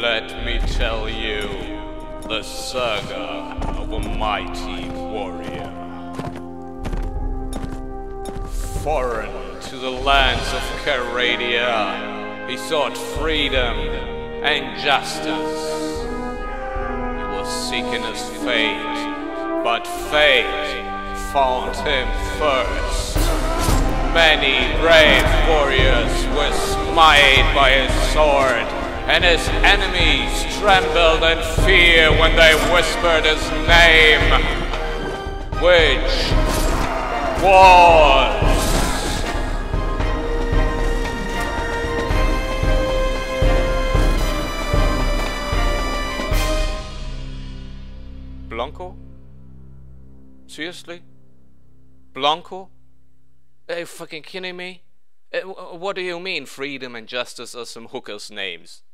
Let me tell you the saga of a mighty warrior. Foreign to the lands of Caradia, he sought freedom and justice. He was seeking his fate, but fate found him first. Many brave warriors were smite by his sword, and his enemies trembled in fear when they whispered his name, which was Blanco? Seriously? Blanco? Are you fucking kidding me? What do you mean freedom and justice are some hookers' names?